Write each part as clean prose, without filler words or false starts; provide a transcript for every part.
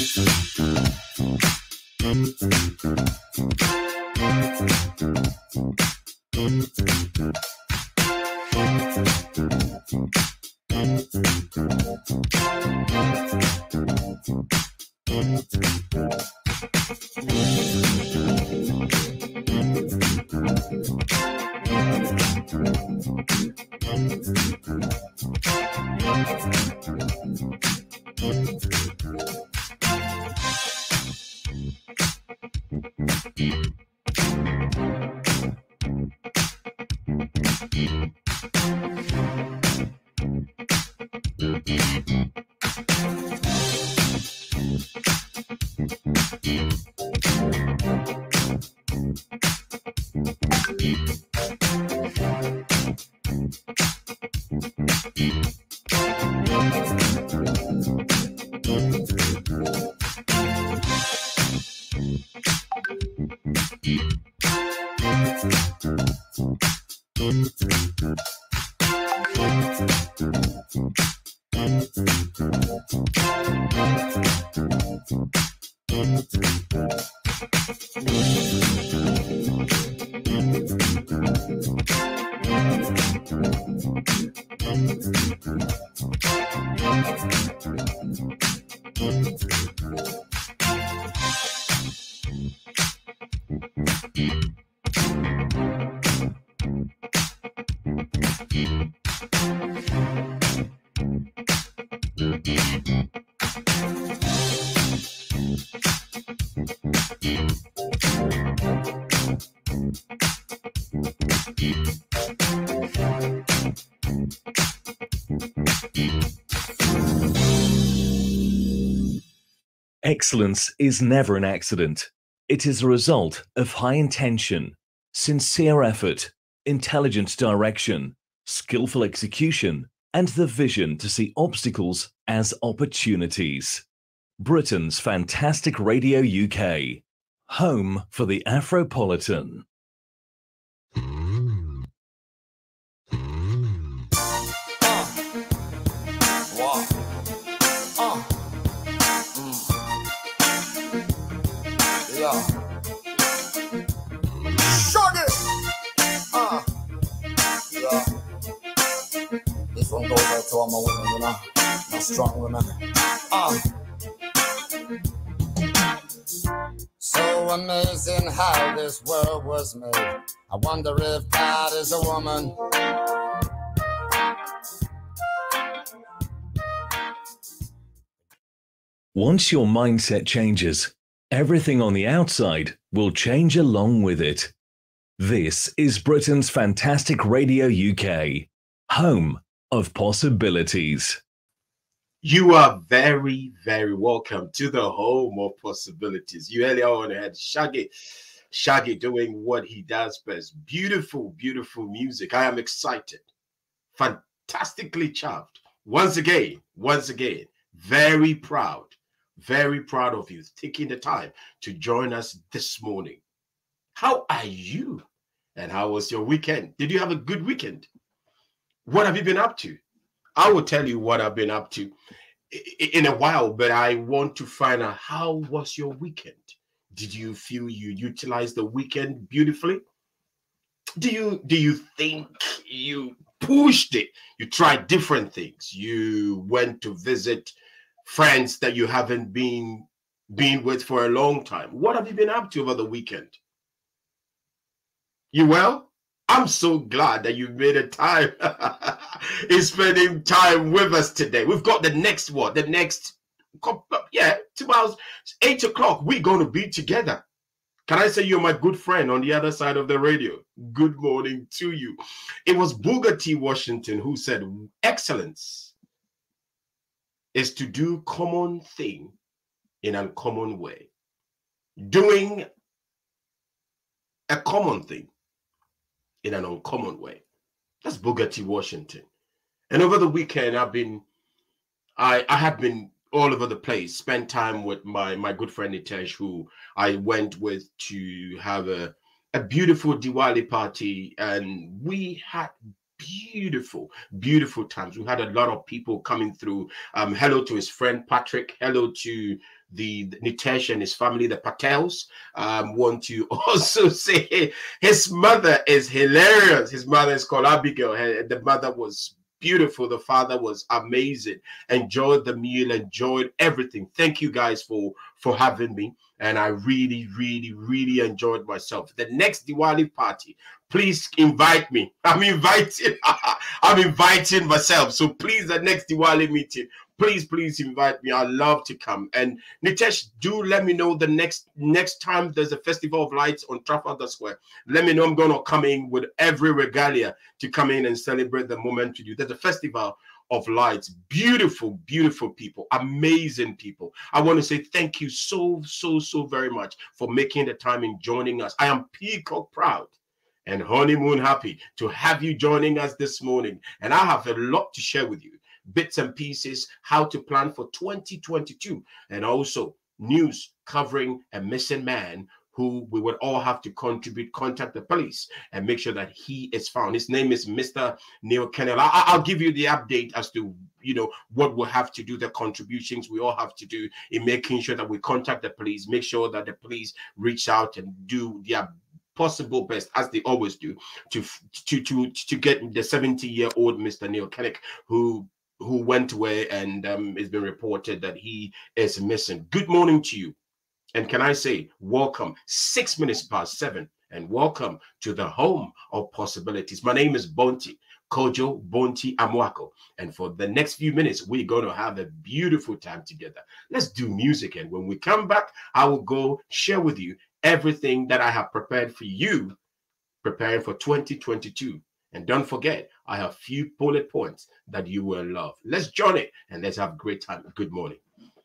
Excellence is never an accident. It is a result of high intention, sincere effort, intelligent direction, skillful execution, and the vision to see obstacles as opportunities. Britain's Fantastic Radio UK, home for the Afropolitan. This one goes out to all my women, you know, my strong women. So amazing how this world was made. I wonder if God is a woman. Once your mindset changes, everything on the outside will change along with it. This is Britain's Fantastic Radio UK, home of possibilities. You are very, very welcome to the home of possibilities. You earlier on had Shaggy doing what he does best. Beautiful, beautiful music. I am excited, fantastically chuffed. Once again, very proud of you taking the time to join us this morning. How are you? And how was your weekend? Did you have a good weekend? What have you been up to? I will tell you what I've been up to in a while, but I want to find out, how was your weekend? Did you feel you utilized the weekend beautifully? Do you think you pushed it? You tried different things. You went to visit friends that you haven't been with for a long time. What have you been up to over the weekend? You well? I'm so glad that you made a time in spending time with us today. We've got the next 2 hours, 8 o'clock. We're going to be together. Can I say you're my good friend on the other side of the radio? Good morning to you. It was Booker T. Washington who said, excellence is to do common thing in an uncommon way. Doing a common thing in an uncommon way. That's Booker T. Washington. And over the weekend, I had been all over the place, spent time with my good friend Nitesh, who I went with to have a beautiful Diwali party. And we had beautiful, beautiful times. We had a lot of people coming through. Hello to his friend Patrick. Hello to the Nitesh and his family, the Patels. Want to also say his mother is hilarious. His mother is called Abigail. The mother was beautiful. The father was amazing. Enjoyed the meal, enjoyed everything. Thank you guys for having me. And I really, really, really enjoyed myself. The next Diwali party, please invite me. I'm inviting myself. So please, the next Diwali meeting, please invite me. I'd love to come. And Nitesh, do let me know the next time there's a Festival of Lights on Trafalgar Square. Let me know. I'm going to come in with every regalia to come in and celebrate the moment with you. There's a Festival of Lights. Beautiful, beautiful people, amazing people. I want to say thank you so very much for making the time and joining us. I am peacock proud and honeymoon happy to have you joining us this morning. And I have a lot to share with you. Bits and pieces, how to plan for 2022, and also news covering a missing man who we would all have to contact the police and make sure that he is found. His name is Mr. Neil Kennel. I'll give you the update as to, you know, what we'll have to do, the contributions we all have to do in making sure that we contact the police, make sure that the police reach out and do their possible best, as they always do, to get the 70-year-old Mr. Neil Kennel, who went away, and it's been reported that he is missing. Good morning to you. And can I say, welcome, 6 minutes past 7, and welcome to the home of possibilities. My name is Bonti, Kojo Bonti Amwako. And for the next few minutes, we're going to have a beautiful time together. Let's do music. And when we come back, I will go share with you everything that I have prepared for you, preparing for 2022. And don't forget, I have a few bullet points that you will love. Let's join it and let's have a great time. Good morning.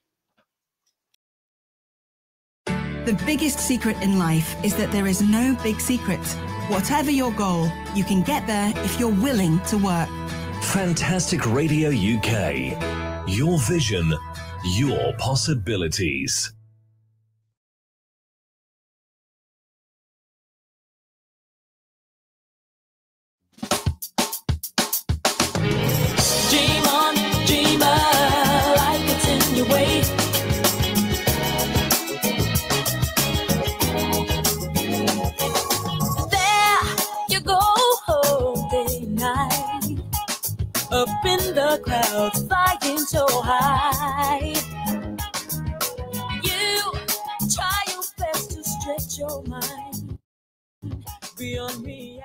The biggest secret in life is that there is no big secret. Whatever your goal, you can get there if you're willing to work. Fantastic Radio UK. Your vision, your possibilities. Dream on, dreamer, like it's in your way. There you go, day night, up in the clouds, flying so high. You try your best to stretch your mind beyond reality.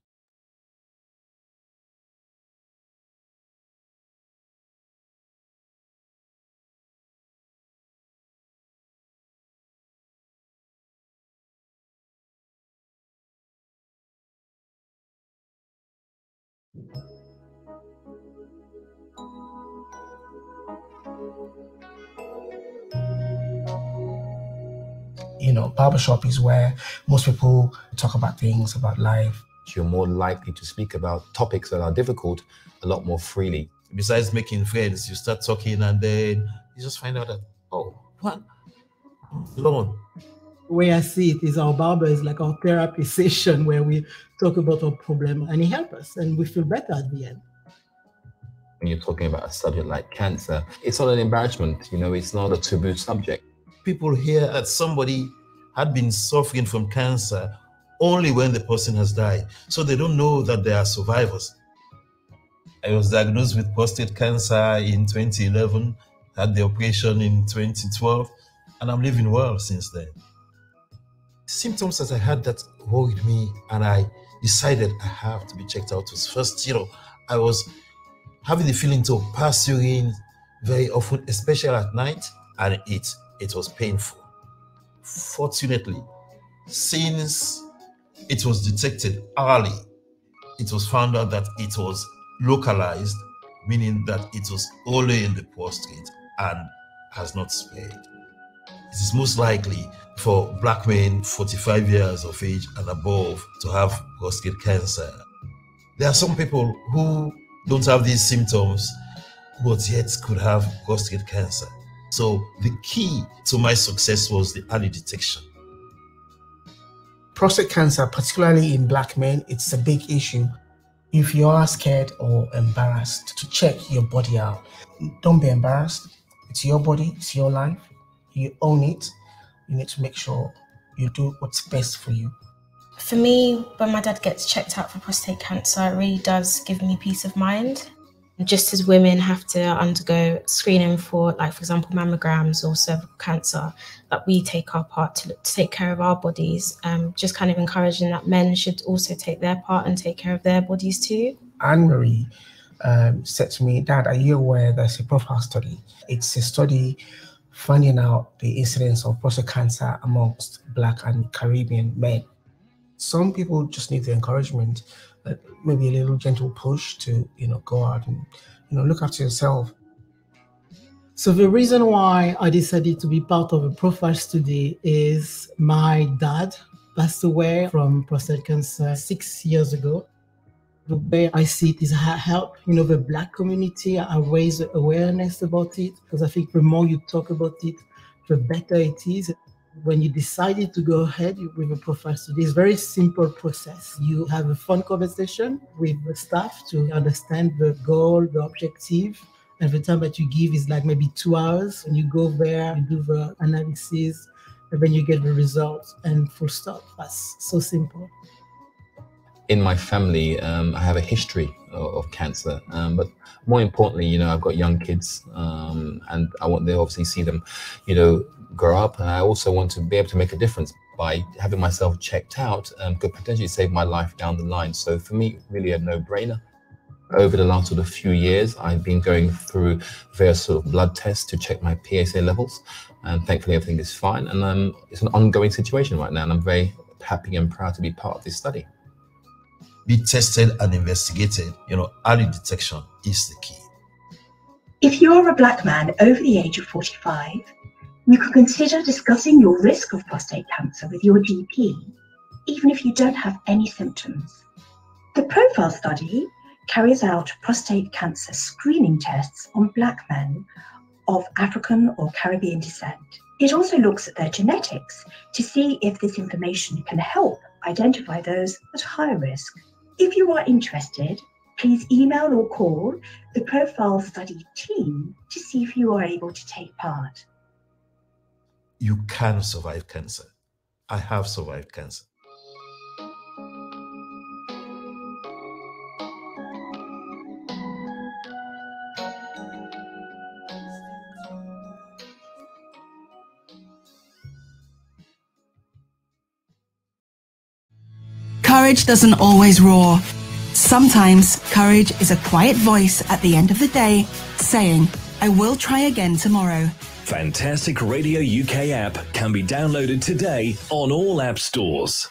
You know, barbershop is where most people talk about things, about life. You're more likely to speak about topics that are difficult a lot more freely. Besides making friends, you start talking and then you just find out that, oh, what? Lord. The way I see it is our barber is like our therapy session where we talk about our problem and he helps us and we feel better at the end. When you're talking about a subject like cancer, it's not an embarrassment, you know, it's not a taboo subject. People hear that somebody had been suffering from cancer only when the person has died. So they don't know that they are survivors. I was diagnosed with prostate cancer in 2011, had the operation in 2012, and I'm living well since then. Symptoms that I had that worried me, and I decided I have to be checked out was first, I was having the feeling to pass urine very often, especially at night, and it was painful. Fortunately, since it was detected early, it was found out that it was localized, meaning that it was only in the prostate and has not spread. It is most likely for black men 45 years of age and above to have prostate cancer. There are some people who don't have these symptoms, but yet could have prostate cancer. So the key to my success was the early detection. Prostate cancer, particularly in black men, it's a big issue. If you are scared or embarrassed to check your body out, don't be embarrassed. It's your body, it's your life. You own it. You need to make sure you do what's best for you. For me, when my dad gets checked out for prostate cancer, it really does give me peace of mind. Just as women have to undergo screening for, like, for example, mammograms or cervical cancer, that we take our part to take care of our bodies, just kind of encouraging that men should also take their part and take care of their bodies too. Anne-Marie said to me, Dad, are you aware there's a profile study? It's a study finding out the incidence of prostate cancer amongst Black and Caribbean men. Some people just need the encouragement, maybe a little gentle push to, go out and, look after yourself. So the reason why I decided to be part of a profile study is my dad passed away from prostate cancer 6 years ago. The way I see it is help, the Black community. I raise awareness about it, because I think the more you talk about it, the better it is. When you decided to go ahead with a profile study, it's a very simple process. You have a phone conversation with the staff to understand the goal, the objective, and the time that you give is like maybe 2 hours. And you go there, you do the analysis, and then you get the results, and full stop. That's so simple. In my family, I have a history of cancer, but more importantly, I've got young kids, and I want to obviously see them, grow up, and I also want to be able to make a difference by having myself checked out, could potentially save my life down the line. So for me, really a no-brainer. Over the last sort of few years, I've been going through various sort of blood tests to check my PSA levels, and thankfully everything is fine. And it's an ongoing situation right now, and I'm very happy and proud to be part of this study. Be tested and investigated. Early detection is the key. If you're a Black man over the age of 45, you can consider discussing your risk of prostate cancer with your GP, even if you don't have any symptoms. The Profile study carries out prostate cancer screening tests on Black men of African or Caribbean descent. It also looks at their genetics to see if this information can help identify those at higher risk. If you are interested, please email or call the Profile study team to see if you are able to take part. You can survive cancer. I have survived cancer. Courage doesn't always roar. Sometimes courage is a quiet voice at the end of the day saying, I will try again tomorrow. Fantastic Radio UK app can be downloaded today on all app stores.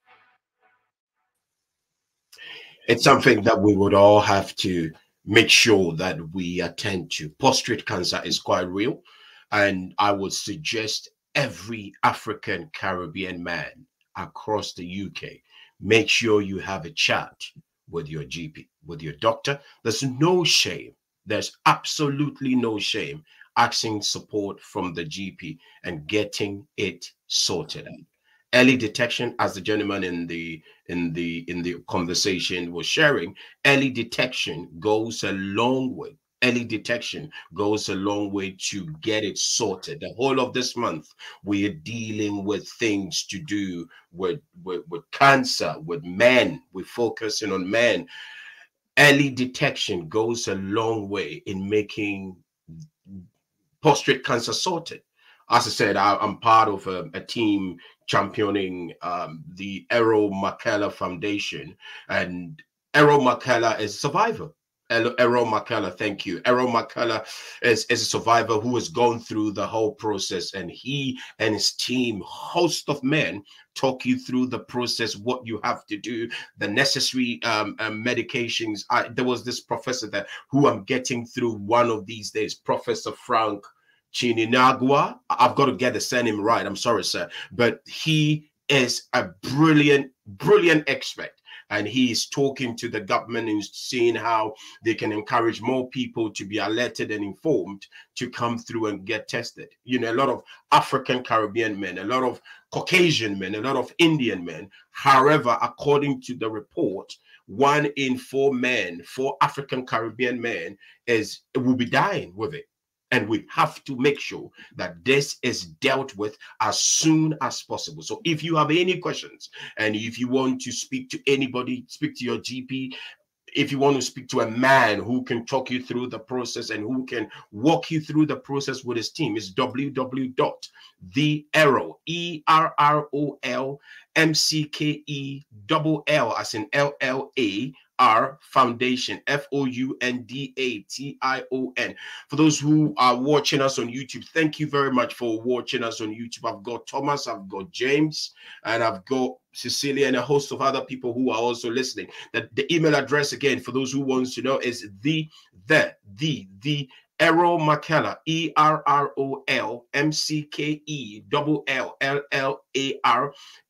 It's something that we would all have to make sure that we attend to. Prostate cancer is quite real, and I would suggest every African Caribbean man across the UK, make sure you have a chat with your GP, with your doctor. There's no shame. There's absolutely no shame asking support from the GP and getting it sorted out. Early detection, as the gentleman in the conversation was sharing, early detection goes a long way. Early detection goes a long way to get it sorted. The whole of this month, we are dealing with things to do with cancer, with men. We're focusing on men. Early detection goes a long way in making prostate cancer sorted. As I said, I'm part of a team championing the Errol McKellar Foundation, and Errol McKellar is a survivor. Errol McKellar, thank you. Errol McKellar is a survivor who has gone through the whole process, and he and his team, host of men, talk you through the process, what you have to do, the necessary medications. There was this professor that who I'm getting through one of these days, Professor Frank Chininagua. I've got to get the surname right. I'm sorry, sir, but he is a brilliant expert. And he is talking to the government and seeing how they can encourage more people to be alerted and informed to come through and get tested. You know, a lot of African Caribbean men, a lot of Caucasian men, a lot of Indian men. However, according to the report, 1 in 4 men, 4 African Caribbean men will be dying with it. And we have to make sure that this is dealt with as soon as possible. So if you have any questions, and if you want to speak to anybody, speak to your GP. If you want to speak to a man who can talk you through the process and who can walk you through the process with his team, it's www.theerrol, ERROL, MCKELL, as in LLAR Foundation, FOUNDATION. For those who are watching us on YouTube, thank you very much for watching us on YouTube. I've got Thomas, I've got James, and I've got Cecilia, and a host of other people who are also listening. The email address again, for those who wants to know, is the Errol McKellar, ERROL MCKELLLAR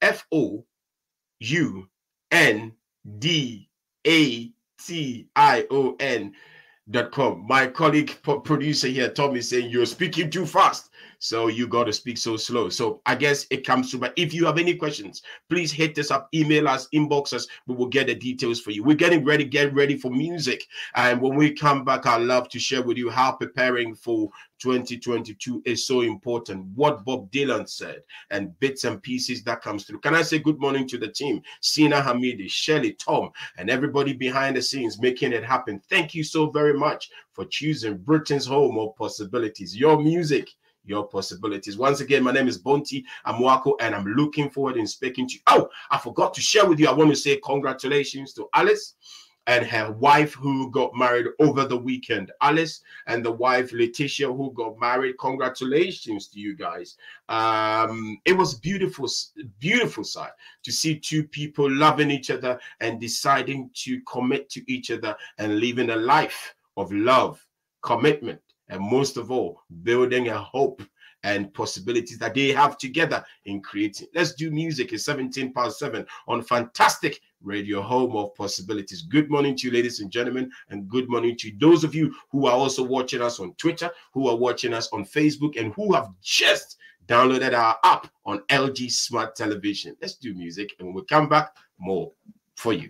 FOUNDATION.com. My colleague producer here, Tom, is saying you're speaking too fast, so you got to speak so slow. So I guess it comes to, but if you have any questions, please hit us up, email us, inbox us. We will get the details for you. We're getting ready, get ready for music. And when we come back, I'd love to share with you how preparing for 2022 is so important, what Bob Dylan said, and bits and pieces that comes through. Can I say good morning to the team, Sina Hamidi, Shelley, Tom, and everybody behind the scenes making it happen. Thank you so very much for choosing Britain's home of possibilities, your music, your possibilities. Once again, my name is Bonti Amwako, and I'm looking forward in speaking to you. Oh, I forgot to share with you. I want to say congratulations to Alice and her wife who got married over the weekend. Alice and the wife Letitia who got married. Congratulations to you guys. It was beautiful sight to see two people loving each other and deciding to commit to each other and living a life of love, commitment, and most of all, building a hope and possibilities that they have together in creating. Let's do music. It's 7 on Fantastic Radio, home of possibilities. Good morning to you, ladies and gentlemen, and good morning to those of you who are also watching us on Twitter, who are watching us on Facebook, and who have just downloaded our app on LG Smart Television. Let's do music, and when we come back, more for you.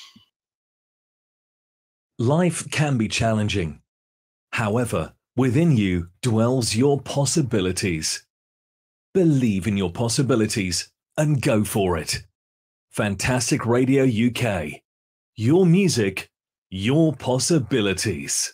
Life can be challenging. However, within you dwells your possibilities. Believe in your possibilities and go for it. Fantastic Radio UK. Your music, your possibilities.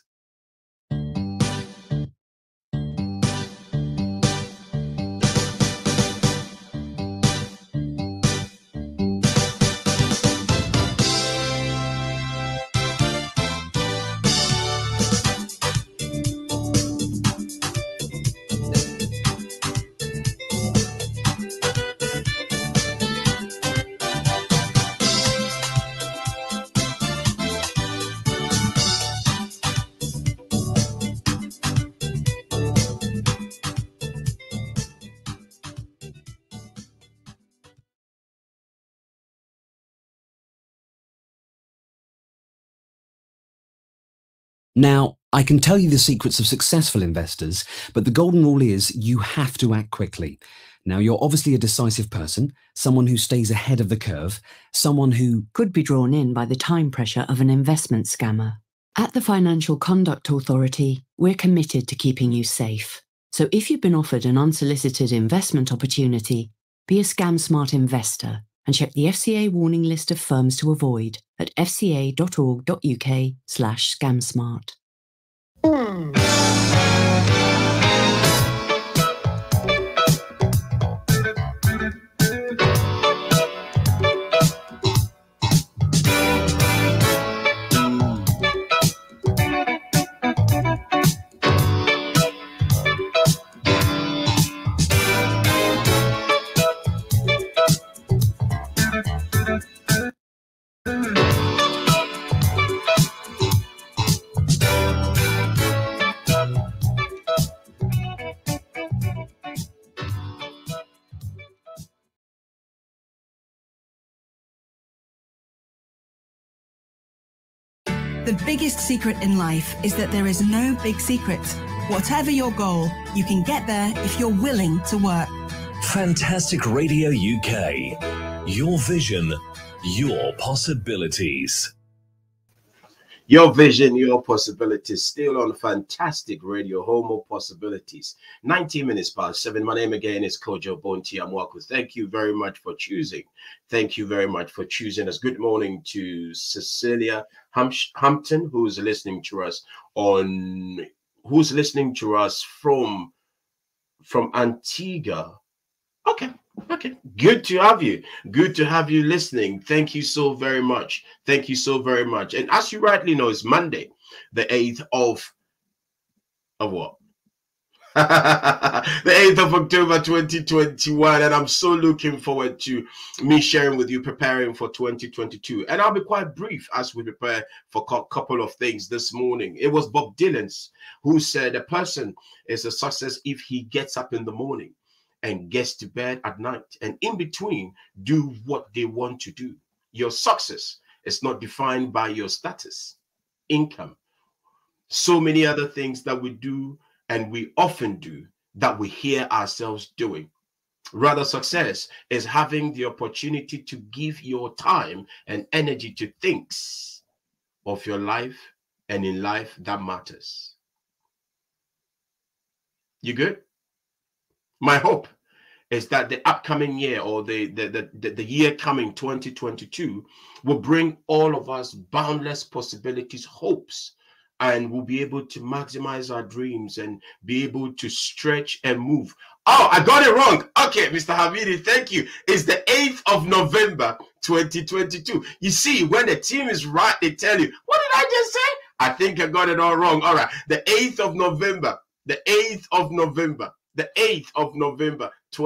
Now, I can tell you the secrets of successful investors, but the golden rule is you have to act quickly. Now, you're obviously a decisive person, someone who stays ahead of the curve, someone who could be drawn in by the time pressure of an investment scammer. At the Financial Conduct Authority, we're committed to keeping you safe. So if you've been offered an unsolicited investment opportunity, be a scam smart investor and check the FCA warning list of firms to avoid at fca.org.uk/scamsmart. The biggest secret in life is that there is no big secret. Whatever your goal, you can get there if you're willing to work. Fantastic Radio UK. Your vision, your possibilities. Your vision, your possibilities, still on fantastic radio, Home of Possibilities. 19 minutes past 7. My name again is Kojo Bonti Amwaku. Thank you very much for choosing. Thank you very much for choosing us. Good morning to Cecilia Hampton, who's listening to us from Antigua. Okay, good to have you. Good to have you listening. Thank you so very much. Thank you so very much. And as you rightly know, it's Monday, the 8th of what? The 8th of October 2021, and I'm so looking forward to me sharing with you, preparing for 2022. And I'll be quite brief as we prepare for a couple of things this morning. It was Bob Dylan who said a person is a success if he gets up in the morning and gets to bed at night, and in between do what they want to do. Your success is not defined by your status, income, so many other things that we do and we often do that we hear ourselves doing. Rather, success is having the opportunity to give your time and energy to things of your life and in life that matters. You good? My hope is that the upcoming year, or the year coming, 2022, will bring all of us boundless possibilities, hopes, and we'll be able to maximize our dreams and be able to stretch and move. Oh, I got it wrong. Okay, Mr. Hamidi, thank you. It's the 8th of November, 2022. You see, when the team is right, they tell you, what did I just say? I think I got it all wrong. All right, the 8th of November, the 8th of November, the 8th of November,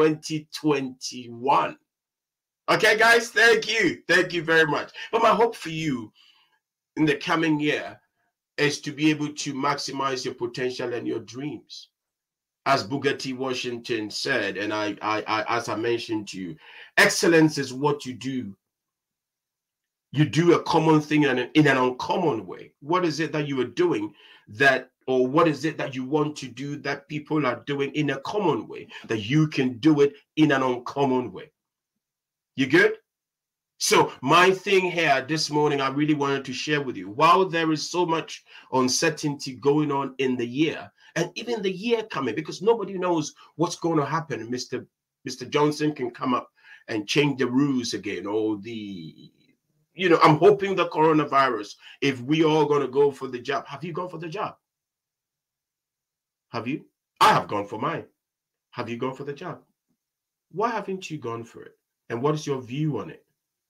2021. Okay, guys, thank you. Thank you very much. But my hope for you in the coming year is to be able to maximize your potential and your dreams. As Booker T. Washington said, and I as I mentioned to you, excellence is what you do. You do a common thing in an uncommon way. What is it that you are doing that, or what is it that you want to do that people are doing in a common way, that you can do it in an uncommon way? You good? So my thing here this morning, I really wanted to share with you, while there is so much uncertainty going on in the year, and even the year coming, because nobody knows what's going to happen. Mr. Johnson can come up and change the rules again, or I'm hoping the coronavirus, if we all going to go for the jab. Have you gone for the jab? Have you? I have gone for mine. Have you gone for the jab? Why haven't you gone for it? And what is your view on it?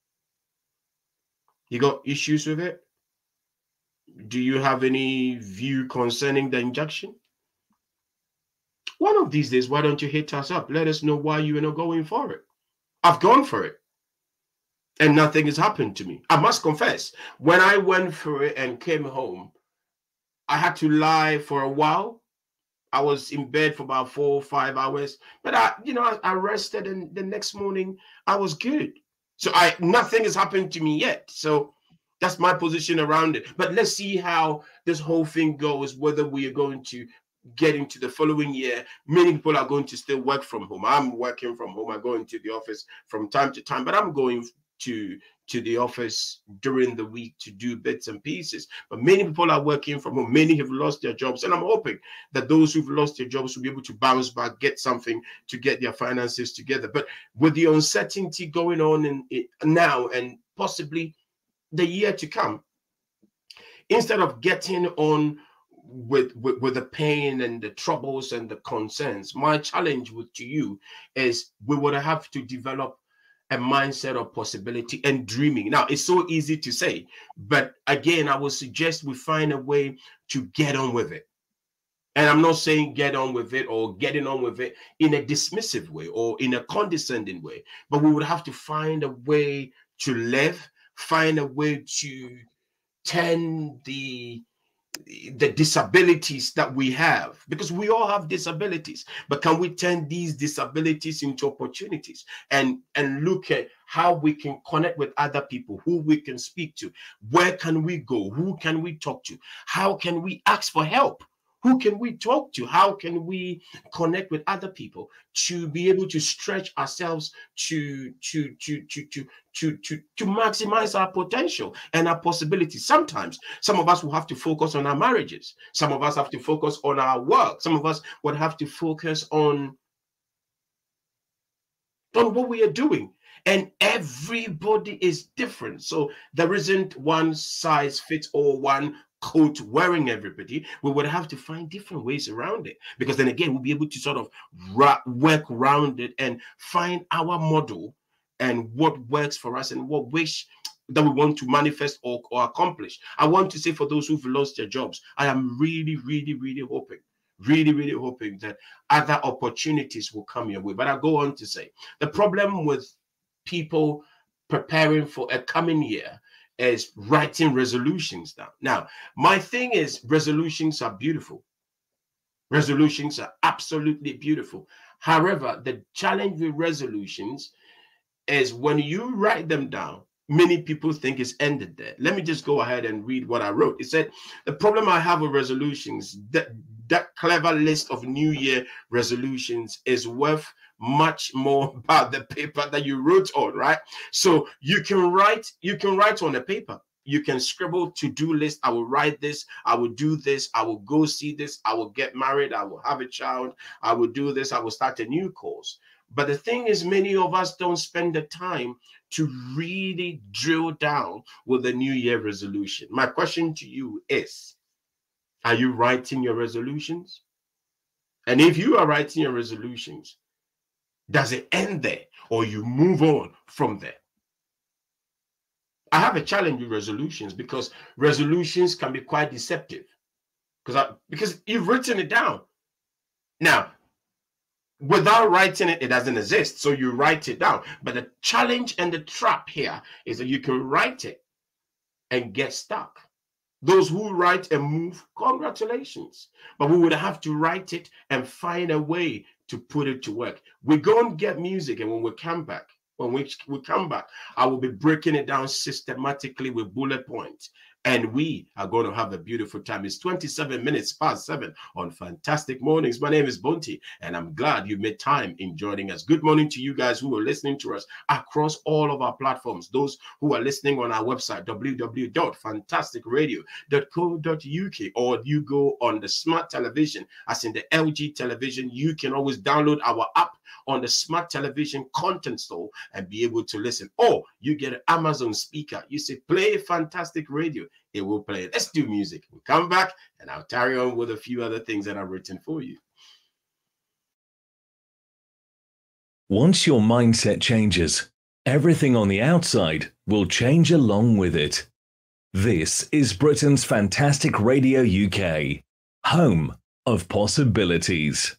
You got issues with it? Do you have any view concerning the injection? One of these days, why don't you hit us up? Let us know why you are not going for it. I've gone for it, and nothing has happened to me. I must confess, when I went for it and came home, I had to lie for a while. I was in bed for about 4 or 5 hours, but I rested, and the next morning I was good. So nothing has happened to me yet. So that's my position around it. But let's see how this whole thing goes, whether we are going to get into the following year. Many people are going to still work from home. I'm working from home. I go into the office from time to time, but I'm going to the office during the week to do bits and pieces. But many people are working from home. Many have lost their jobs, and I'm hoping that those who've lost their jobs will be able to bounce back, get something to get their finances together. But with the uncertainty going on now and possibly the year to come, instead of getting on with the pain and the troubles and the concerns, my challenge to you is we would have to develop a mindset of possibility and dreaming. Now, it's so easy to say, but again, I would suggest we find a way to get on with it. And I'm not saying get on with it or getting on with it in a dismissive way or in a condescending way, but we would have to find a way to live, find a way to turn the disabilities that we have, because we all have disabilities, but can we turn these disabilities into opportunities and look at how we can connect with other people, who we can speak to, where can we go, who can we talk to, how can we ask for help Who can we talk to? How can we connect with other people to be able to stretch ourselves to maximize our potential and our possibilities? Sometimes some of us will have to focus on our marriages. Some of us have to focus on our work. Some of us would have to focus on what we are doing. And everybody is different. So there isn't one size fits all, one coat wearing everybody. We would have to find different ways around it, because then again, we'll be able to sort of work around it and find our model and what works for us and what wish that we want to manifest or accomplish. I want to say, for those who've lost their jobs, I am really hoping that other opportunities will come your way. But I go on to say, the problem with people preparing for a coming year is writing resolutions down. Now, my thing is, resolutions are beautiful. Resolutions are absolutely beautiful. However, the challenge with resolutions is when you write them down, many people think it's ended there. Let me just go ahead and read what I wrote. It said, the problem I have with resolutions, that clever list of New Year resolutions is worth much more about the paper that you wrote on, right? So you can write on a paper. You can scribble to-do list. I will write this. I will do this. I will go see this. I will get married. I will have a child. I will do this. I will start a new course. But the thing is, many of us don't spend the time to really drill down with the New Year resolution. My question to you is, are you writing your resolutions? And if you are writing your resolutions, does it end there, or you move on from there? I have a challenge with resolutions, because resolutions can be quite deceptive, because you've written it down. Now, without writing it, it doesn't exist. So you write it down. But the challenge and the trap here is that you can write it and get stuck. Those who write and move, congratulations. But we would have to write it and find a way to put it to work. We go and get music, and when we come back, I will be breaking it down systematically with bullet points. And we are going to have a beautiful time. It's 27 minutes past 7 on Fantastic Mornings. My name is Bonti, and I'm glad you made time in joining us. Good morning to you guys who are listening to us across all of our platforms. Those who are listening on our website, www.fantasticradio.co.uk, or you go on the smart television, as in the LG television, you can always download our app on the smart television content store and be able to listen. Or you get an Amazon speaker. You say, play Fantastic Radio. It will play it. Let's do music. We'll come back and I'll carry on with a few other things that I've written for you. Once your mindset changes, everything on the outside will change along with it. This is Britain's Fantastic Radio UK, home of possibilities.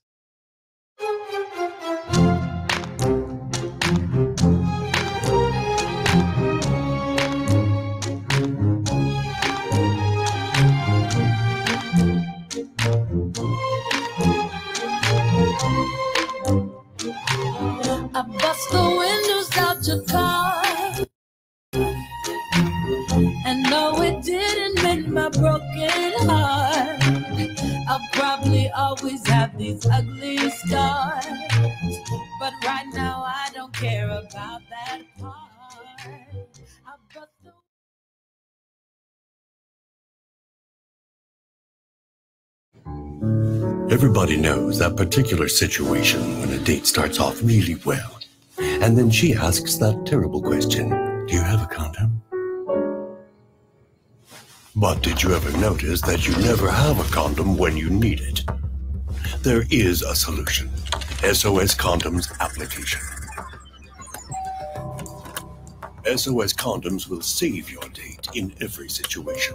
I bust the windows out your car, and no, it didn't mend my broken heart. I'll probably always have these ugly scars, but right now I don't care about that part. I bust the Everybody knows that particular situation when a date starts off really well, and then she asks that terrible question, do you have a condom? But did you ever notice that you never have a condom when you need it? There is a solution. SOS Condoms application. SOS Condoms will save your date in every situation.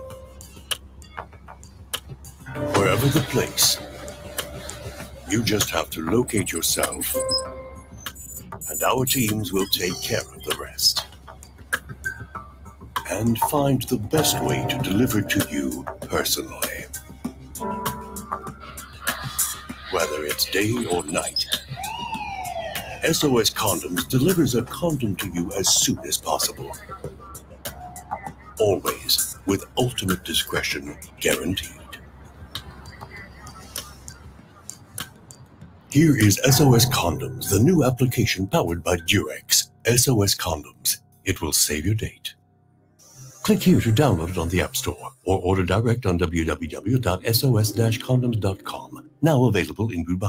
Wherever the place, you just have to locate yourself, and our teams will take care of the rest. And find the best way to deliver to you personally. Whether it's day or night, SOS Condoms delivers a condom to you as soon as possible. Always with ultimate discretion guaranteed. Here is SOS Condoms, the new application powered by Durex. SOS Condoms. It will save your date. Click here to download it on the App Store or order direct on www.sos-condoms.com. Now available in Dubai.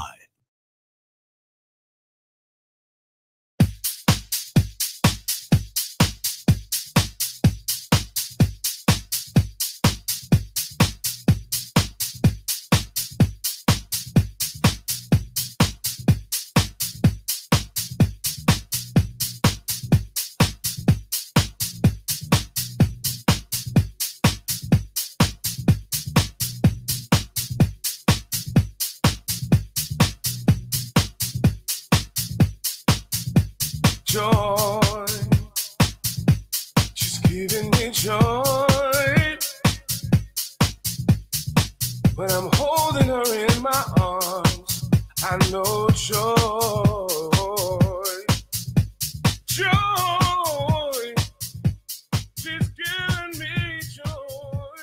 Joy, she's giving me joy. When I'm holding her in my arms, I know joy. Joy, she's giving me joy.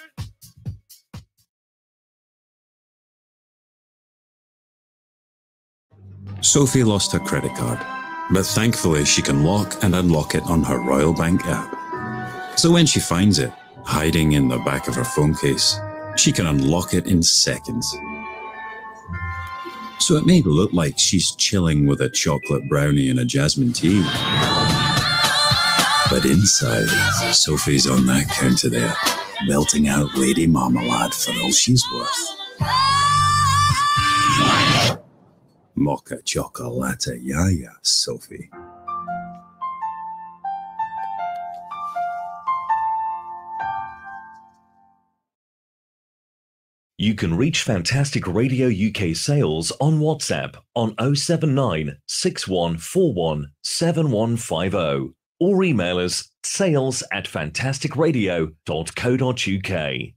Sophie lost her credit card, but thankfully she can lock and unlock it on her Royal Bank app. So when she finds it, hiding in the back of her phone case, she can unlock it in seconds. So it may look like she's chilling with a chocolate brownie and a jasmine tea. But inside, Sophie's on that counter there, belting out Lady Marmalade for all she's worth. Mocha chocolate, yeah, Sophie. You can reach Fantastic Radio UK sales on WhatsApp on 079 6141 7150 or email us sales@fantasticradio.co.uk.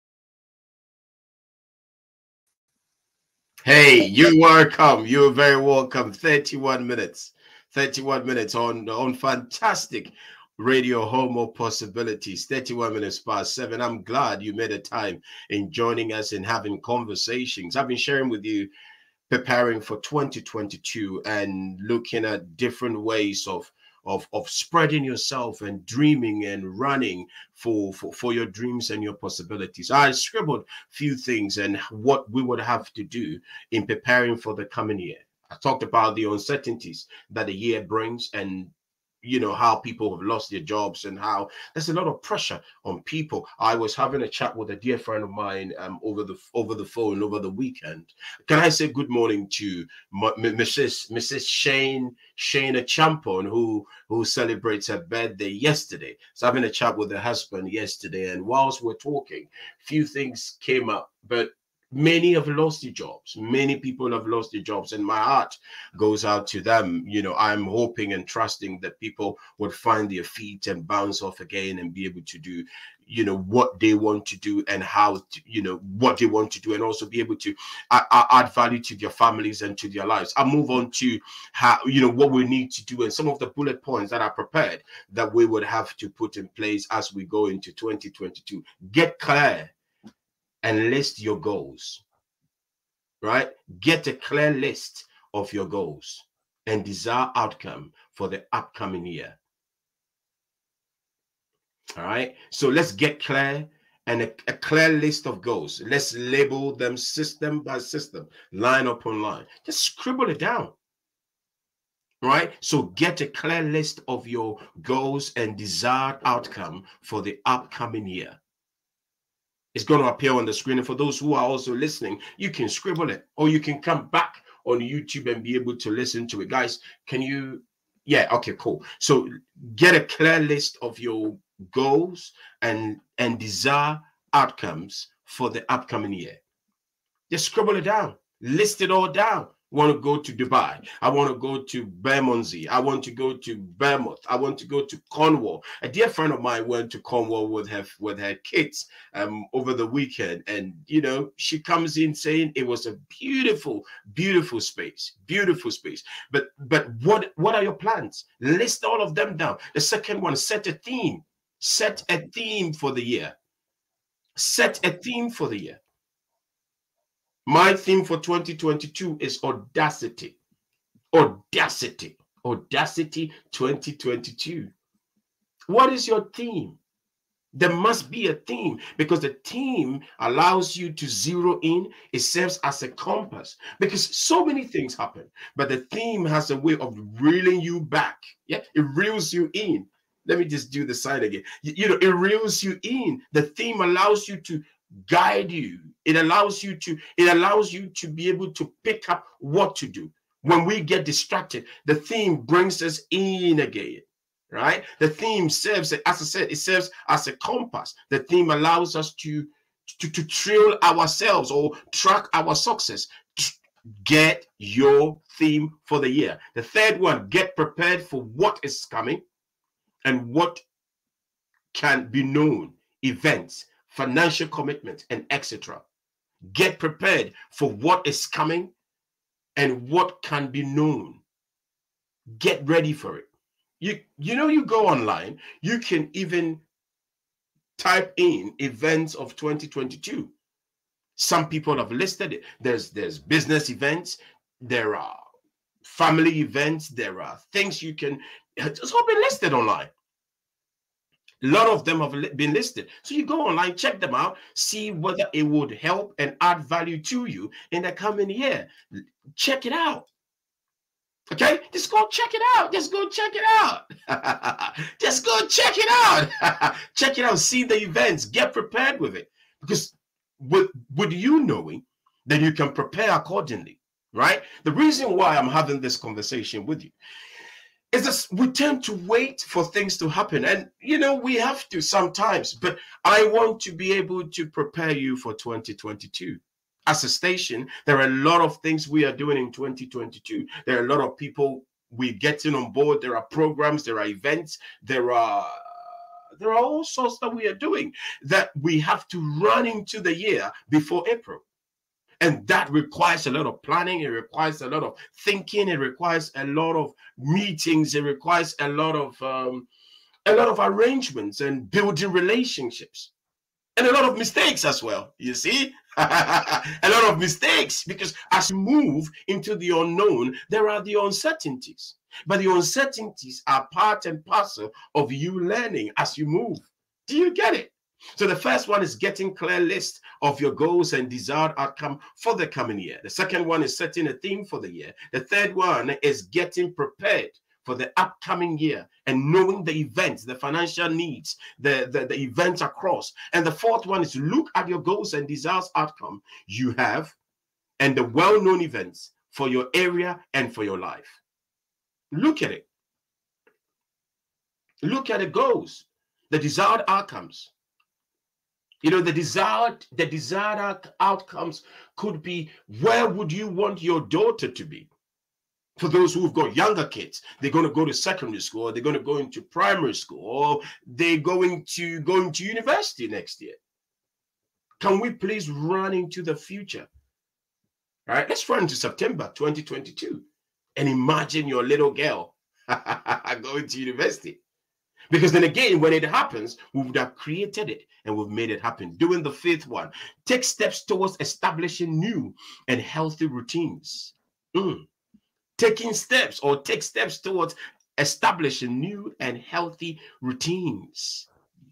Hey, you're welcome. You're very welcome. 31 minutes on Fantastic Radio, Home of Possibilities. 31 minutes past 7. I'm glad you made a time in joining us and having conversations. I've been sharing with you, preparing for 2022 and looking at different ways of spreading yourself and dreaming and running for your dreams and your possibilities. I scribbled a few things and what we would have to do in preparing for the coming year. I talked about the uncertainties that the year brings, and you know how people have lost their jobs and how there's a lot of pressure on people. I was having a chat with a dear friend of mine over the phone over the weekend. Can I say good morning to Mrs. Shana Champon, who celebrates her birthday yesterday? So having a chat with her husband yesterday, and whilst we're talking, few things came up, but many have lost their jobs. Many people have lost their jobs, and my heart goes out to them. You know, I'm hoping and trusting that people would find their feet and bounce off again and be able to do, you know, what they want to do and how to, you know, what they want to do, and also be able to add value to their families and to their lives. I'll move on to how, you know, what we need to do and some of the bullet points that are prepared that we would have to put in place as we go into 2022. Get clear and list your goals, right? Get a clear list of your goals and desired outcome for the upcoming year. All right, so let's get clear and a clear list of goals. Let's label them system by system, line upon line. Just scribble it down, right? So get a clear list of your goals and desired outcome for the upcoming year. It's going to appear on the screen. And for those who are also listening, you can scribble it, or you can come back on YouTube and be able to listen to it. Guys, can you? Yeah, okay, cool. So get a clear list of your goals and desired outcomes for the upcoming year. Just scribble it down. List it all down. I want to go to Dubai. I want to go to Bermondsey. I want to go to Bournemouth. I want to go to Cornwall. A dear friend of mine went to Cornwall with her kids over the weekend, and you know, she comes in saying it was a beautiful, beautiful space, beautiful space. But what are your plans? List all of them down. The second one, set a theme. Set a theme for the year. Set a theme for the year. My theme for 2022 is audacity. Audacity. Audacity 2022. What is your theme? There must be a theme, because the theme allows you to zero in. It serves as a compass, because so many things happen, but the theme has a way of reeling you back. Yeah, it reels you in. Let me just do the sign again. You know, it reels you in. The theme allows you to guide you. It allows you to be able to pick up what to do. When we get distracted, the theme brings us in again. Right? The theme serves, as I said, it serves as a compass. The theme allows us to trail ourselves or track our success. Get your theme for the year. The third one, get prepared for what is coming and what can be known, events, financial commitment, and etc. Get prepared for what is coming and what can be known. Get ready for it. You know, you go online, you can even type in events of 2022. Some people have listed it. There's business events, there are family events, there are things you can, it's all been listed online. A lot of them have been listed. So you go online, check them out, see whether it would help and add value to you in the coming year. Check it out. Okay, just go check it out. Just go check it out. Just go check it out. Check it out. See the events. Get prepared with it. Because with you knowing, then you can prepare accordingly, right? The reason why I'm having this conversation with you is that we tend to wait for things to happen. And, you know, we have to sometimes. But I want to be able to prepare you for 2022. As a station, there are a lot of things we are doing in 2022. There are a lot of people we're getting on board. There are programs, there are events, there are all sorts that we are doing that we have to run into the year before April. And that requires a lot of planning. It requires a lot of thinking. It requires a lot of meetings. It requires a lot of arrangements and building relationships. And a lot of mistakes as well, you see? A lot of mistakes, because as you move into the unknown, there are the uncertainties. But the uncertainties are part and parcel of you learning as you move. Do you get it? So the first one is getting clear list of your goals and desired outcome for the coming year. The second one is setting a theme for the year. The third one is getting prepared for the upcoming year and knowing the events, the financial needs, the events across. And the fourth one is look at your goals and desires outcome you have and the well-known events for your area and for your life. Look at it. Look at the goals, the desired outcomes. You know, the desired outcomes could be, where would you want your daughter to be? For those who've got younger kids, they're going to go to secondary school, or they're going to go into primary school, or they're going to go into university next year. Can we please run into the future? All right, let's run into September 2022 and imagine your little girl going to university. Because then again, when it happens, we would have created it and we've made it happen. Doing the fifth one, take steps towards establishing new and healthy routines. Take steps towards establishing new and healthy routines.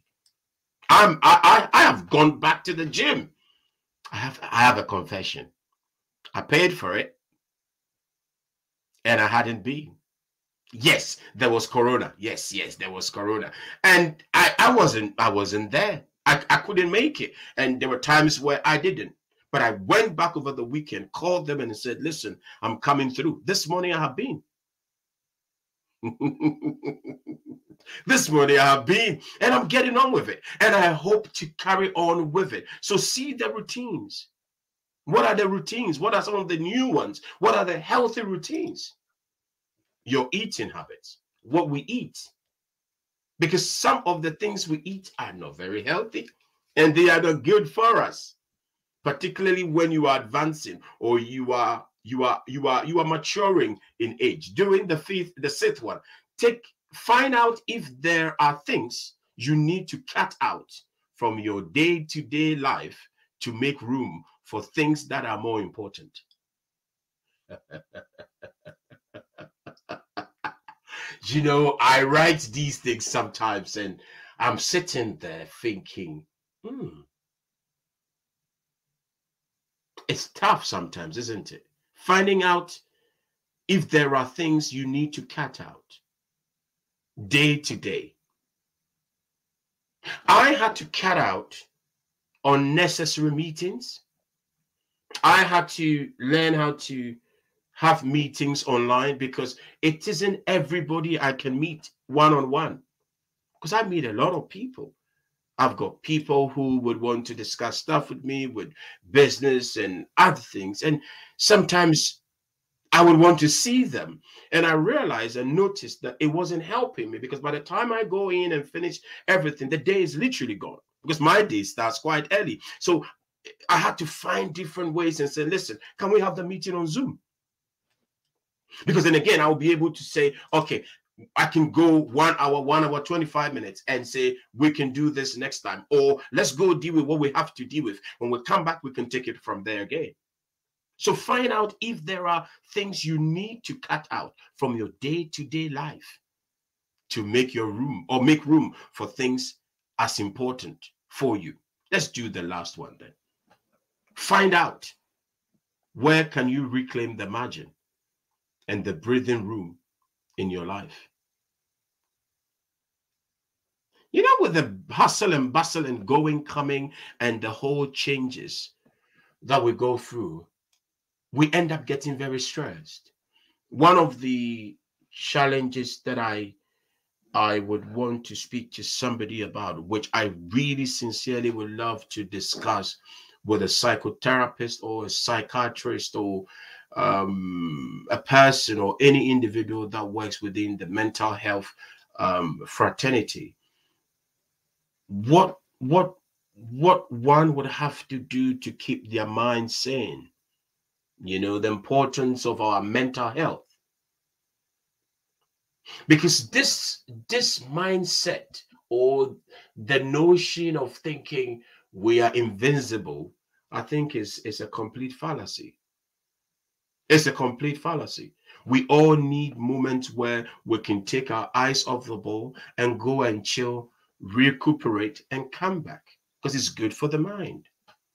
I have gone back to the gym. I have a confession. I paid for it and I hadn't been. Yes, there was Corona. Yes, there was Corona. And I wasn't there. I couldn't make it. And there were times where I didn't. But I went back over the weekend, called them and said, listen, I'm coming through. This morning I have been. This morning I have been, and I'm getting on with it. And I hope to carry on with it. So see the routines. What are the routines? What are some of the new ones? What are the healthy routines? Your eating habits, what we eat. Because some of the things we eat are not very healthy and they are not good for us. Particularly when you are advancing or you are maturing in age. During the sixth one, find out if there are things you need to cut out from your day-to-day life to make room for things that are more important. You know, I write these things sometimes and I'm sitting there thinking, it's tough sometimes, isn't it? Finding out if there are things you need to cut out day to day. I had to cut out unnecessary meetings. I had to learn how to have meetings online because it isn't everybody I can meet one-on-one. Because I meet a lot of people. I've got people who would want to discuss stuff with me, with business and other things. And sometimes I would want to see them. And I realized and noticed that it wasn't helping me, because by the time I go in and finish everything, the day is literally gone, because my day starts quite early. So I had to find different ways and say, listen, can we have the meeting on Zoom? Because then again, I'll be able to say, okay, I can go 1 hour, 25 minutes and say, we can do this next time. Or let's go deal with what we have to deal with. When we come back, we can take it from there again. So find out if there are things you need to cut out from your day-to-day life to make your room, or make room for things as important for you. Let's do the last one then. Find out, where can you reclaim the margin and the breathing room in your life? You know, with the hustle and bustle and going, coming, and the whole changes that we go through, we end up getting very stressed. One of the challenges that I would want to speak to somebody about, which I really sincerely would love to discuss with a psychotherapist or a psychiatrist or a person or any individual that works within the mental health fraternity. What one would have to do to keep their mind sane. You know, the importance of our mental health. Because this mindset, or the notion of thinking we are invincible, I think is a complete fallacy. It's a complete fallacy. We all need moments where we can take our eyes off the ball and go and chill, recuperate, and come back, because it's good for the mind.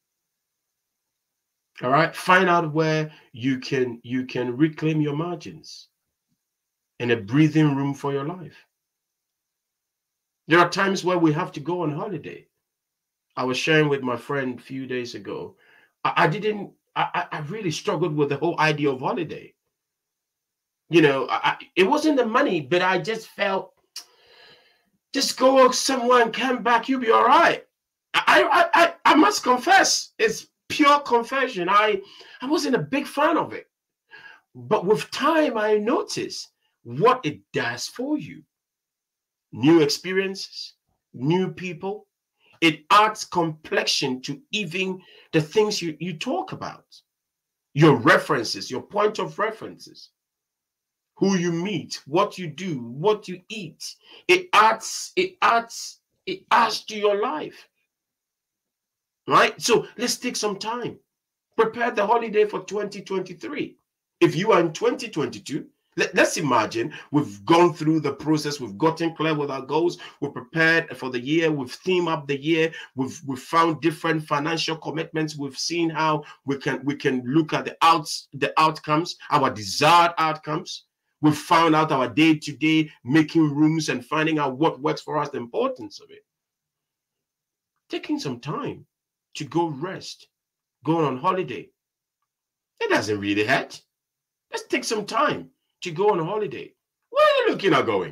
All right, find out where you can reclaim your margins and a breathing room for your life. There are times where we have to go on holiday. I was sharing with my friend a few days ago. I really struggled with the whole idea of holiday. You know, it wasn't the money, but I just felt, just go somewhere and come back, you'll be all right. I must confess, it's pure confession. I wasn't a big fan of it. But with time, I noticed what it does for you. New experiences, new people. It adds complexion to even the things you talk about. Your references, your point of references. Who you meet, what you do, what you eat. It adds to your life. Right? So let's take some time. Prepare the holiday for 2023. If you are in 2022, let's imagine we've gone through the process. We've gotten clear with our goals. We're prepared for the year. We've themed up the year. We've found different financial commitments. We've seen how we can look at the outcomes, our desired outcomes. We've found out our day-to-day, making rooms and finding out what works for us, the importance of it. Taking some time to go rest, going on holiday. It doesn't really hurt. Let's take some time to go on holiday. Where are you looking at going?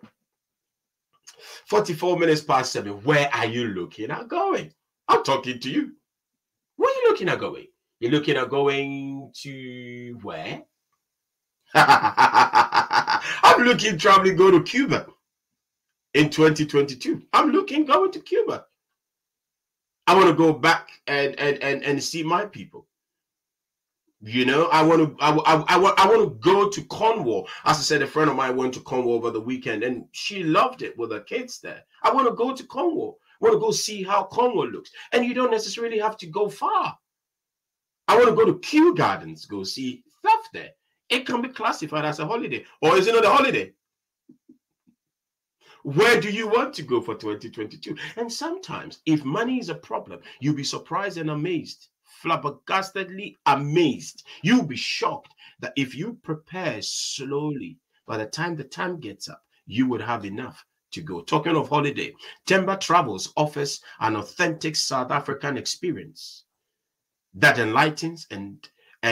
44 minutes past 7. Where are you looking at going? I'm talking to you. Where are you looking at going? You're looking at going to where? I'm looking traveling, go to Cuba in 2022. I'm looking going to Cuba. I want to go back and see my people. You know, I want to go to Cornwall. As I said, a friend of mine went to Cornwall over the weekend and she loved it with her kids there. I want to go to Cornwall. I want to go see how Cornwall looks. And you don't necessarily have to go far. I want to go to Kew Gardens, go see stuff there. It can be classified as a holiday. Or is it not a holiday? Where do you want to go for 2022? And sometimes, if money is a problem, you'll be surprised and amazed, flabbergastedly amazed. You'll be shocked that if you prepare slowly, by the time the time gets up, you would have enough to go. Talking of holiday, Temba Travels offers an authentic South African experience that enlightens and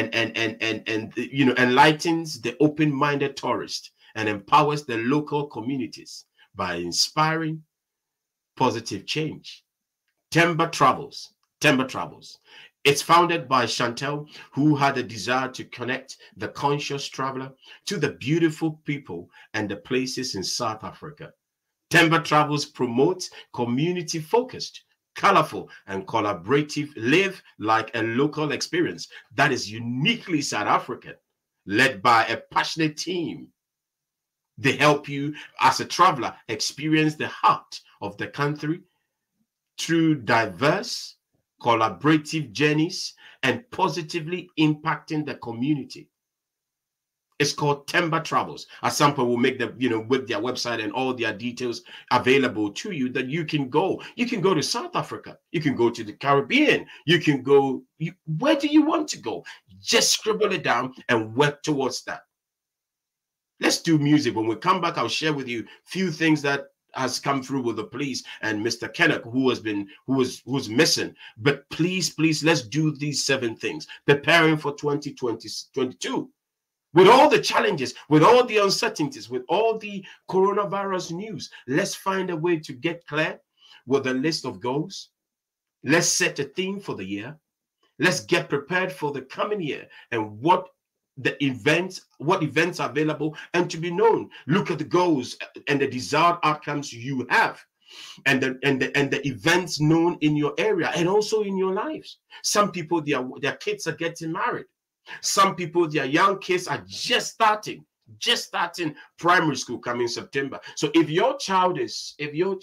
enlightens the open-minded tourist and empowers the local communities by inspiring positive change. Temba Travels. It's founded by Chantel, who had a desire to connect the conscious traveler to the beautiful people and the places in South Africa. Temba Travels promotes community-focused, colorful, and collaborative live like a local experience that is uniquely South African, led by a passionate team. They help you as a traveler experience the heart of the country through diverse, collaborative journeys and positively impacting the community. It's called Temba Travels. At some point, we'll make them, with their website and all their details available to you that you can go. You can go to South Africa. You can go to the Caribbean. You can go, where do you want to go? Just scribble it down and work towards that. Let's do music. When we come back, I'll share with you a few things that has come through with the police and Mr. Kenneth, who's missing. But please, let's do these 7 things. Preparing for 2022. With all the challenges, with all the uncertainties, with all the coronavirus news, let's find a way to get clear with a list of goals. Let's set a theme for the year. Let's get prepared for the coming year and what events are available and to be known. Look at the goals and the desired outcomes you have and the events known in your area and also in your lives. Some people, their kids are getting married. Some people, their young kids are just starting primary school coming September. So if your child is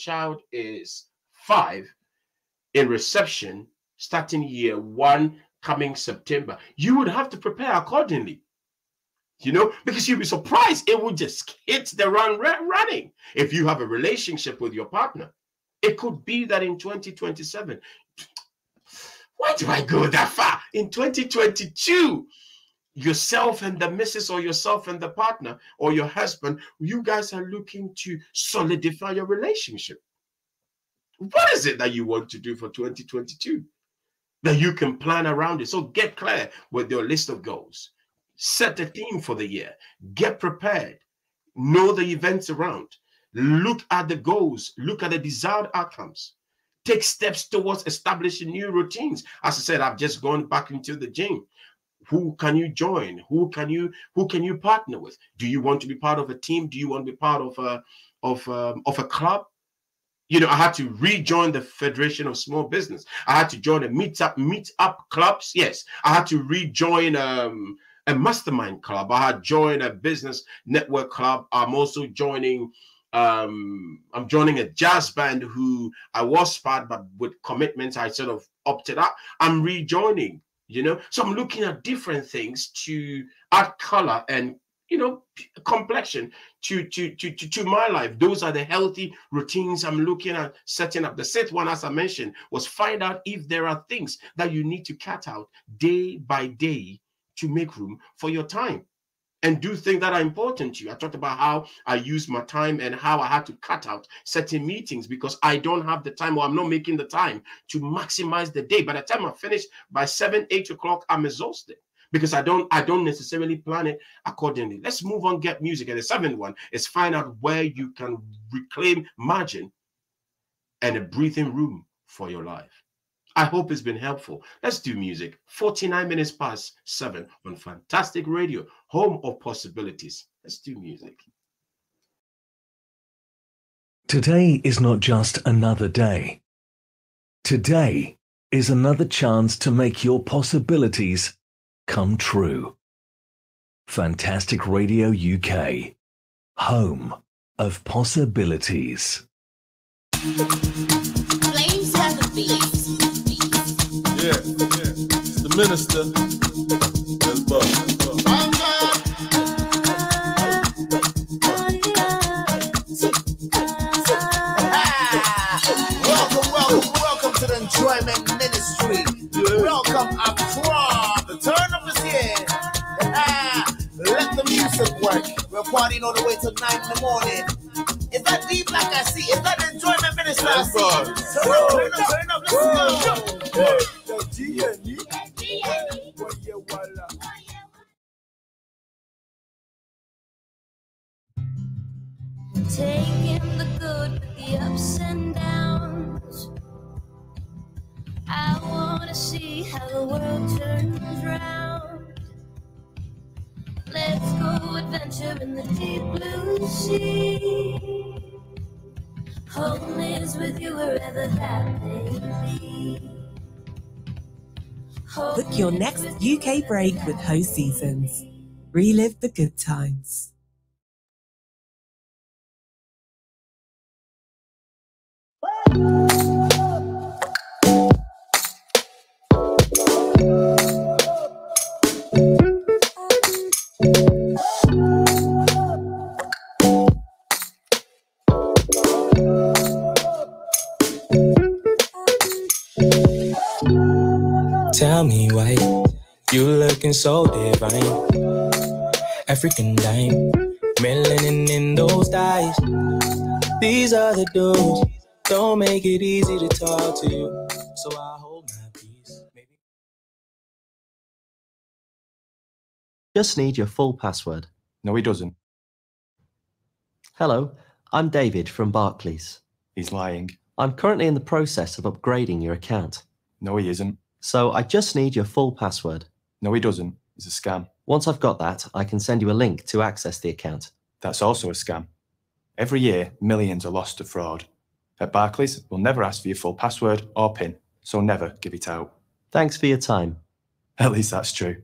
5 in reception, starting year 1 coming September, you would have to prepare accordingly. Because you'll be surprised it will just hit the running. If you have a relationship with your partner, it could be that in 2027, why do I go that far? In 2022, yourself and the missus or yourself and the partner or your husband, you guys are looking to solidify your relationship. What is it that you want to do for 2022? That you can plan around it. So get clear with your list of goals. Set a theme for the year. Get prepared. Know the events around. Look at the goals. Look at the desired outcomes. Take steps towards establishing new routines. As I said, I've just gone back into the gym. Who can you join? Who can you partner with? Do you want to be part of a team? Do you want to be part of a club? I had to rejoin the Federation of Small Business. I had to join a meetup clubs. Yes, I had to rejoin a mastermind club. I had joined a business network club. I'm also joining. I'm joining a jazz band who I was part, but with commitments, I sort of opted out. I'm rejoining. So I'm looking at different things to add color and complexion to my life. Those are the healthy routines I'm looking at setting up. The 6th one, as I mentioned, was find out if there are things that you need to cut out day by day to make room for your time and do things that are important to you. I talked about how I use my time and how I had to cut out certain meetings because I don't have the time or I'm not making the time to maximize the day. By the time I finish by 7, 8 o'clock, I'm exhausted because I don't necessarily plan it accordingly. Let's move on, get music. And the 7th one is find out where you can reclaim margin and a breathing room for your life. I hope it's been helpful. Let's do music. 49 minutes past 7 on Fantastic Radio, home of possibilities. Let's do music. Today is not just another day. Today is another chance to make your possibilities come true. Fantastic Radio UK, home of possibilities. Flames on the beat. Yeah. It's the minister. Let's go. Welcome to the Enjoyment Ministry. Welcome, Accra. The turn up is here. Let the music work. We're partying all the way till 9 in the morning. Is that deep like I see? Is that the Enjoyment Ministry I see? Turn up, let's go. Taking the good with the ups and downs. I wanna see how the world turns round. Let's go adventure in the deep blue sea. Home is with you wherever that may be. Book your next UK break with Host Seasons. Relive the good times. Tell me why you looking so divine. African dime, melanin in those eyes. These are the dudes. Don't make it easy to talk to you, so I hold my peace. Maybe. Just need your full password. No, he doesn't. Hello, I'm David from Barclays. He's lying. I'm currently in the process of upgrading your account. No, he isn't. So I just need your full password. No, he doesn't. It's a scam. Once I've got that, I can send you a link to access the account. That's also a scam. Every year, millions are lost to fraud. At Barclays, we'll never ask for your full password or PIN, so never give it out. Thanks for your time. At least that's true.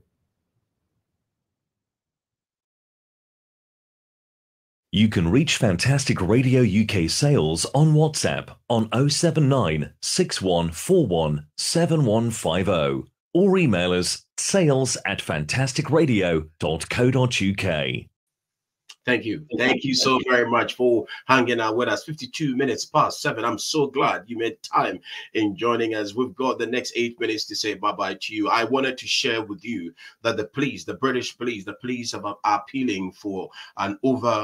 You can reach Fantastic Radio UK sales on WhatsApp on 079 6141 7150 or email us sales@fantasticradio.co.uk. Thank you. Thank you so very much for hanging out with us. 52 minutes past 7. I'm so glad you made time in joining us. We've got the next 8 minutes to say bye-bye to you. I wanted to share with you that the police, the British police, the police are appealing for an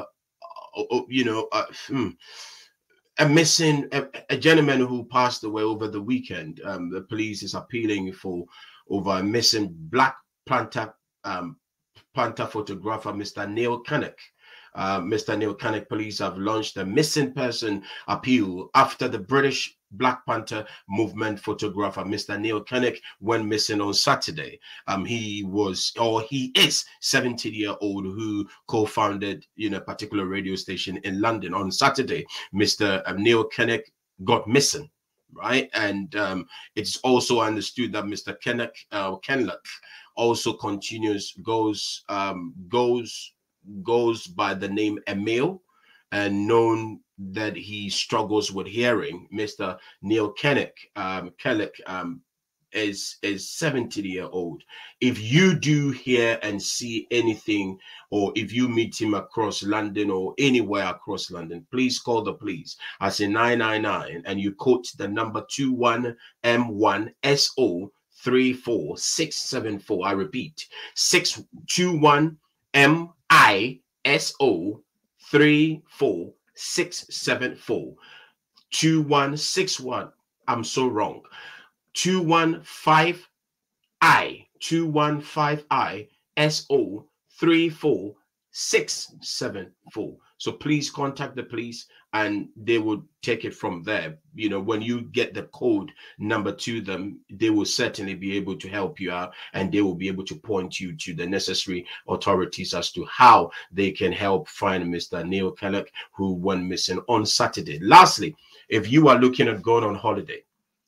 a gentleman who passed away over the weekend. The police is appealing for over a missing Black Panther photographer, Mr. Neil Kinnock. Mr. Neil Kinnock police have launched a missing person appeal after the British Black Panther movement photographer, Mr. Neil Kinnock, went missing on Saturday. He is 70-year-old who co-founded, a particular radio station in London. On Saturday, Mr. Neil Kinnock got missing, right? And it's also understood that Mr. Kinnock also goes by the name Emil, and known that he struggles with hearing. Mr. Neil Kinnock is 70-year-old. If you do hear and see anything, or if you meet him across London or anywhere across London, please call the police. I say 999, and you quote the number 21M1SO 34674. I repeat, 621MISO 34674. 2161. I'm so wrong. 215I SO 34674. So please contact the police and they will take it from there. When you get the code number to them, they will certainly be able to help you out, and they will be able to point you to the necessary authorities as to how they can help find Mr. Neil Kinnock, who went missing on Saturday. Lastly, if you are looking at going on holiday,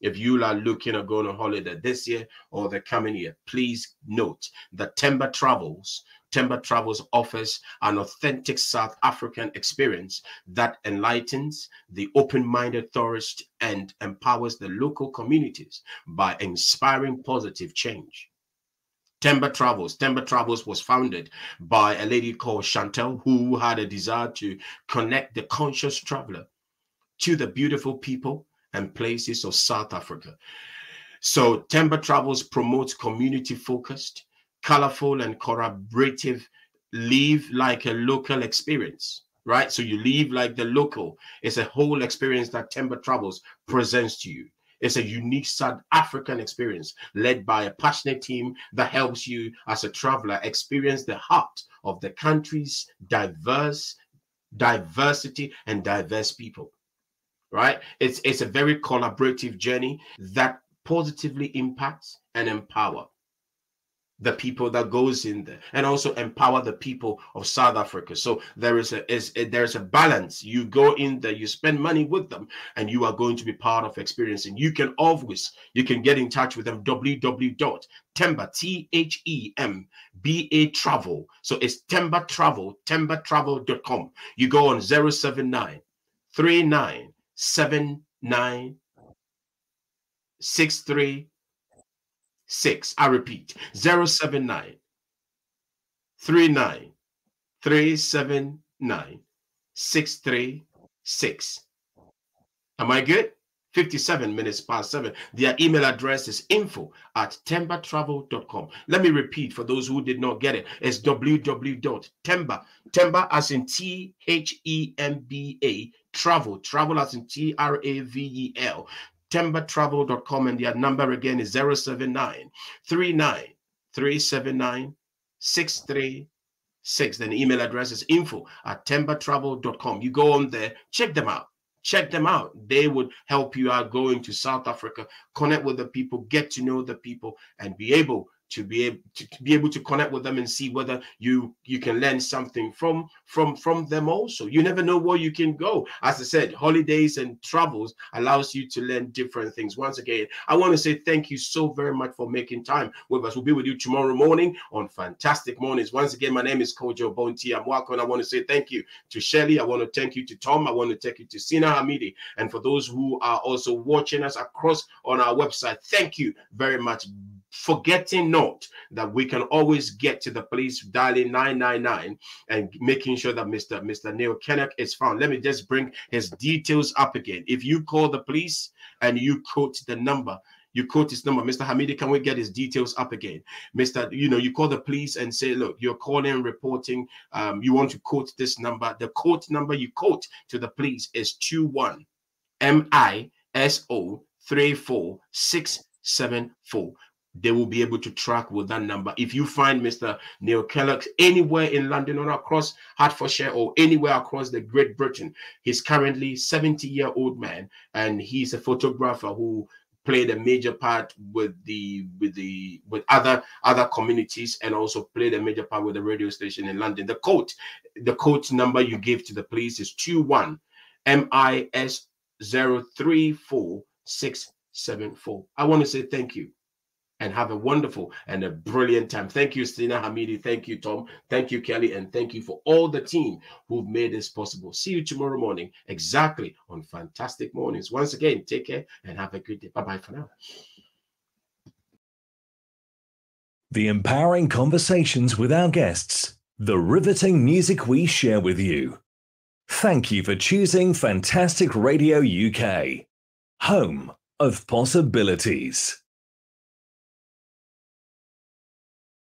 this year or the coming year, please note that Timber Travels offers an authentic South African experience that enlightens the open-minded tourist and empowers the local communities by inspiring positive change. Temba Travels. Temba Travels was founded by a lady called Chantel, who had a desire to connect the conscious traveler to the beautiful people and places of South Africa. So Temba Travels promotes community-focused, colorful, and collaborative live like a local experience, right? So you live like the local. It's a whole experience that Temba Travels presents to you. It's a unique South African experience led by a passionate team that helps you as a traveler experience the heart of the country's diversity and diverse people, right? It's a very collaborative journey that positively impacts and empower the people that goes in there, and also empower the people of South Africa. So there's a balance. You go in there, you spend money with them, and you are going to be part of experiencing. You can get in touch with them, www.temba, THEMBA travel. So it's Temba Travel, tembatravel.com. You go on 079 3979 636. I repeat, 079 39 379 636. Am I good? 57 minutes past 7. Their email address is info@tembatravel.com. Let me repeat for those who did not get it. It's www.temba, Temba as in THEMBA, travel as in TRAVEL, tembatravel.com, and their number again is 079 39 379 636. Then the email address is info@tembatravel.com. You go on there, check them out. They would help you out going to South Africa, connect with the people, get to know the people, and be able to connect with them and see whether you can learn something from them also. You never know where you can go. As I said, holidays and travels allows you to learn different things. Once again, I want to say thank you so very much for making time with us. We'll be with you tomorrow morning on Fantastic Mornings. Once again, my name is Kojo Bonti. I'm welcome. I want to say thank you to Shelley. I want to thank you to Tom. I want to thank you to Sina Hamidi. And for those who are also watching us across on our website, thank you very much. Forgetting not that we can always get to the police dialing 999 and making sure that Mr. Neil Kennock is found. Let me just bring his details up again. If you call the police and you quote his number, Mr. Hamidi, can we get his details up again? You call the police and say, look, you're calling, reporting, you want to quote this number. The quote number you quote to the police is 21 MISO 34674. They will be able to track with that number. If you find Mr. Neil Kellogg anywhere in London or across Hertfordshire or anywhere across the Great Britain, he's currently 70-year-old man, and he's a photographer who played a major part with other communities, and also played a major part with the radio station in London. The code number you give to the police is 21 MIS 034674. I want to say thank you and have a wonderful and a brilliant time. Thank you, Stina Hamidi. Thank you, Tom. Thank you, Kelly. And thank you for all the team who've made this possible. See you tomorrow morning, exactly on Fantastic Mornings. Once again, take care and have a good day. Bye-bye for now. The empowering conversations with our guests, the riveting music we share with you. Thank you for choosing Fantastic Radio UK, home of possibilities.